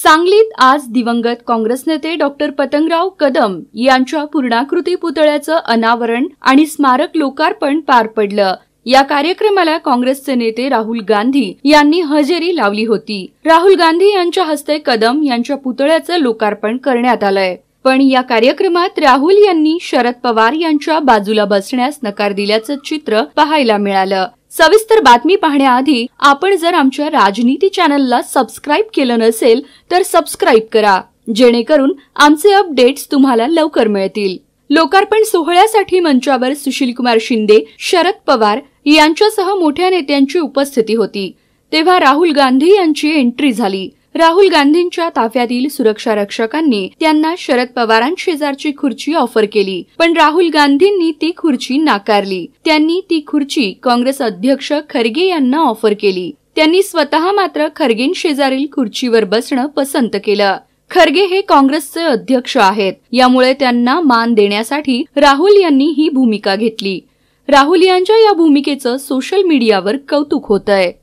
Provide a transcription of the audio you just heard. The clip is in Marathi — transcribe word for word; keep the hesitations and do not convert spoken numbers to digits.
सांगलीत आज दिवंगत काँग्रेस नेते डॉक्टर पतंगराव कदम यांच्या पूर्णाकृती पुतळ्याचं अनावरण आणि स्मारक लोकार्पण पार पडलं। या कार्यक्रमाला काँग्रेसचे नेते राहुल गांधी यांनी हजेरी लावली होती। राहुल गांधी यांच्या हस्ते कदम यांच्या पुतळ्याचं लोकार्पण करण्यात आलंय। पण या कार्यक्रमात राहुल यांनी शरद पवार यांच्या बाजूला बसण्यास नकार दिल्याचं चित्र पाहायला मिळालं। सविस्तर बातमी पाहण्याआधी आपण जर आमच्या राजनीती चॅनलला सबस्क्राइब केलं नसेल तर सबस्क्राइब करा, जेणेकरून आमचे अपडेट्स तुम्हाला लवकर मिळतील। लोकार्पण सोहळ्यासाठी मंचावर सुशीलकुमार शिंदे, शरद पवार यांच्यासह मोठ्या नेत्यांची उपस्थिती होती। तेव्हा राहुल गांधी यांची एंट्री झाली। राहुल गांधींच्या ताफ्यातील सुरक्षा रक्षकांनी त्यांना शरद पवारांशेजारची खुर्ची ऑफर केली, पण राहुल गांधींनी ती खुर्ची नाकारली। त्यांनी ती खुर्ची काँग्रेस अध्यक्ष खरगे यांना ऑफर केली। त्यांनी स्वतः मात्र खरगेंशेजारील खुर्चीवर बसणं पसंत केलं। खरगे हे काँग्रेसचे अध्यक्ष आहेत, यामुळे त्यांना मान देण्यासाठी राहुल यांनी ही भूमिका घेतली। राहुल यांच्या या भूमिकेचं सोशल मीडियावर कौतुक होतंय।